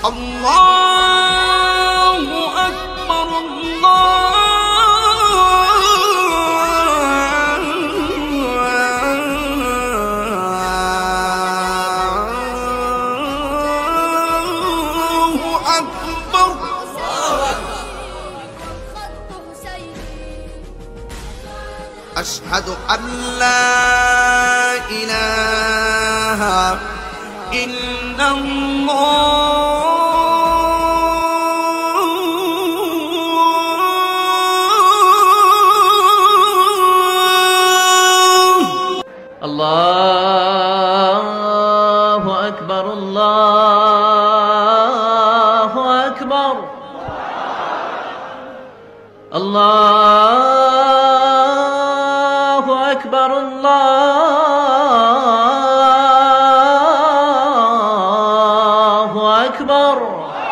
الله أكبر الله أكبر. أشهد أن لا إله إلا الله. الله أكبر الله أكبر. الله أكبر الله أكبر.